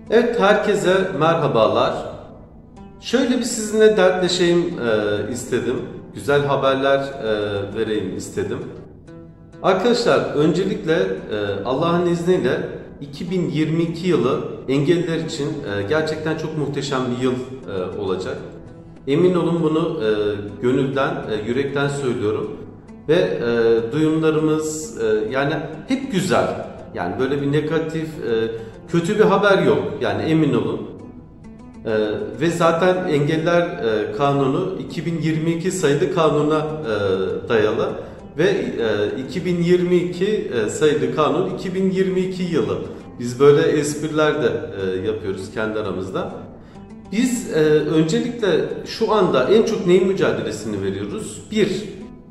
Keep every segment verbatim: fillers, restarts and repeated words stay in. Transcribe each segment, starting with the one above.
Evet, herkese merhabalar. Şöyle bir sizinle dertleşeyim e, istedim. Güzel haberler e, vereyim istedim. Arkadaşlar, öncelikle e, Allah'ın izniyle iki bin yirmi iki yılı engelliler için e, gerçekten çok muhteşem bir yıl e, olacak. Emin olun, bunu e, gönülden, e, yürekten söylüyorum. Ve e, duyumlarımız e, yani hep güzel. Yani böyle bir negatif, e, kötü bir haber yok. Yani emin olun. E, ve zaten Engelliler e, Kanunu iki bin yirmi iki sayılı kanuna e, dayalı. Ve e, iki bin yirmi iki e, sayılı kanun iki bin yirmi iki yılı. Biz böyle espriler de e, yapıyoruz kendi aramızda. Biz e, öncelikle şu anda en çok neyin mücadelesini veriyoruz? Bir,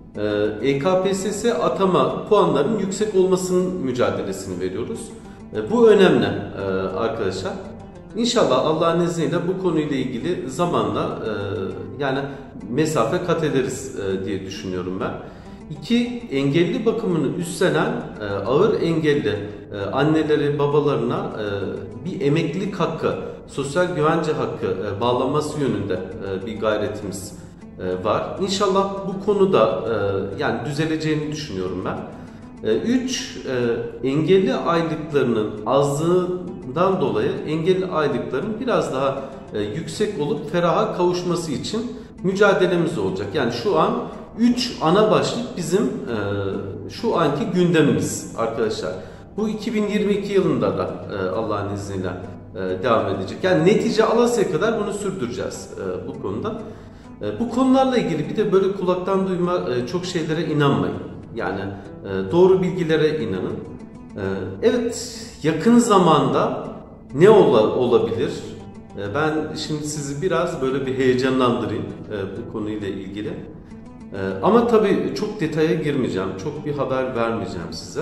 e, E K P S S atama puanlarının yüksek olmasının mücadelesini veriyoruz. E, bu önemli e, arkadaşlar. İnşallah Allah'ın izniyle bu konuyla ilgili zamanla e, yani mesafe kat ederiz e, diye düşünüyorum ben. İki, engelli bakımını üstlenen e, ağır engelli e, anneleri, babalarına e, bir emeklilik hakkı, sosyal güvence hakkı e, bağlanması yönünde e, bir gayretimiz e, var. İnşallah bu konuda e, yani düzeleceğini düşünüyorum ben. E, üç, e, engelli aylıklarının azlığından dolayı engelli aylıkların biraz daha e, yüksek olup feraha kavuşması için mücadelemiz olacak. Yani şu an üç ana başlık bizim e, şu anki gündemimiz arkadaşlar. Bu iki bin yirmi iki yılında da e, Allah'ın izniyle e, devam edecek. Yani netice alasıya kadar bunu sürdüreceğiz e, bu konuda. E, bu konularla ilgili bir de böyle kulaktan duyma e, çok şeylere inanmayın. Yani e, doğru bilgilere inanın. E, evet, yakın zamanda ne ola, olabilir? E, ben şimdi sizi biraz böyle bir heyecanlandırayım e, bu konuyla ilgili. Ee, ama tabii çok detaya girmeyeceğim, çok bir haber vermeyeceğim size.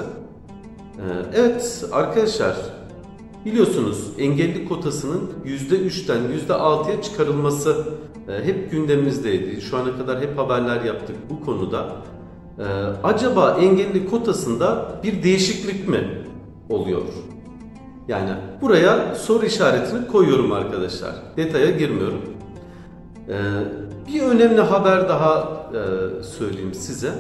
Ee, evet arkadaşlar, biliyorsunuz engelli kotasının yüzde üçten yüzde altıya çıkarılması e, hep gündemimizdeydi. Şu ana kadar hep haberler yaptık bu konuda. Ee, acaba engelli kotasında bir değişiklik mi oluyor? Yani buraya soru işaretini koyuyorum arkadaşlar. Detaya girmiyorum. Ee, bir önemli haber daha e, söyleyeyim size.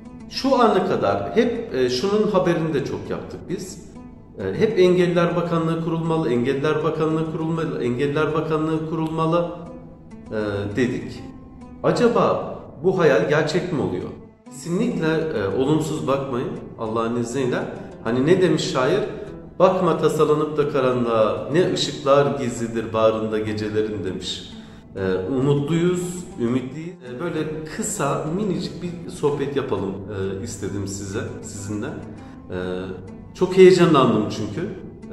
Şu ana kadar hep e, şunun haberini de çok yaptık biz. E, hep Engelliler Bakanlığı kurulmalı, Engelliler Bakanlığı kurulmalı, Engelliler Bakanlığı kurulmalı e, dedik. Acaba bu hayal gerçek mi oluyor? Kesinlikle e, olumsuz bakmayın Allah'ın izniyle. Hani ne demiş şair? Bakma tasalanıp da karanlığa, ne ışıklar gizlidir bağrında gecelerin demiş. Ee, umutluyuz, ümitliyiz. Ee, böyle kısa, minicik bir sohbet yapalım ee, istedim size, sizinle. Ee, çok heyecanlandım çünkü. Ee,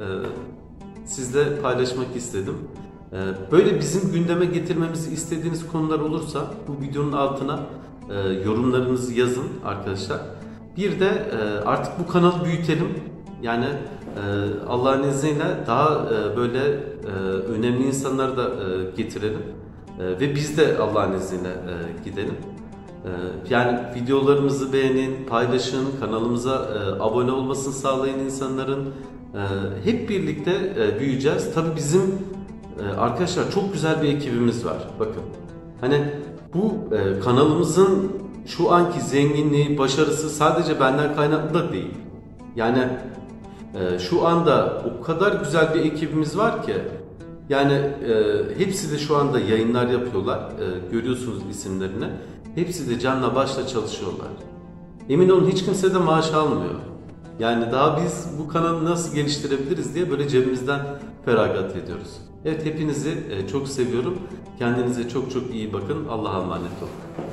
sizle paylaşmak istedim. Ee, böyle bizim gündeme getirmemizi istediğiniz konular olursa bu videonun altına e, yorumlarınızı yazın arkadaşlar. Bir de e, artık bu kanalı büyütelim. Yani e, Allah'ın izniyle daha e, böyle e, önemli insanları da e, getirelim. E, ve biz de Allah'ın izniyle e, gidelim. E, yani videolarımızı beğenin, paylaşın, kanalımıza e, abone olmasını sağlayın insanların. E, hep birlikte e, büyüyeceğiz. Tabii bizim e, arkadaşlar çok güzel bir ekibimiz var. Bakın. Hani bu e, kanalımızın şu anki zenginliği, başarısı sadece benden kaynaklı da değil. Yani e, şu anda o kadar güzel bir ekibimiz var ki. Yani e, hepsi de şu anda yayınlar yapıyorlar. E, görüyorsunuz isimlerini. Hepsi de canla başla çalışıyorlar. Emin olun hiç kimse de maaş almıyor. Yani daha biz bu kanalı nasıl geliştirebiliriz diye böyle cebimizden feragat ediyoruz. Evet, hepinizi e, çok seviyorum. Kendinize çok çok iyi bakın. Allah'a emanet olun.